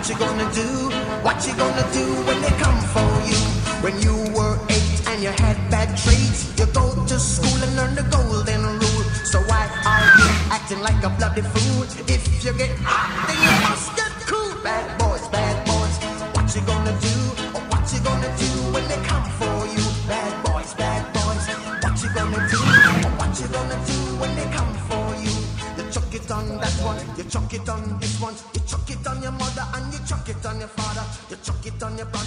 What you gonna do? What you gonna do when they come for you? When you were 8 and you had bad traits, you go to school and learn the golden rule. So why are you acting like a bloody fool? If you get hot, then you must get cool. Bad boys, what you gonna do? Or what you gonna do when they come for you? Bad boys, what you gonna do? Or what you gonna do when they come for you? You chuck it on that one, you chuck it on this one, you chuck it on your mother and you chuck it on your father, you chuck it on your brother.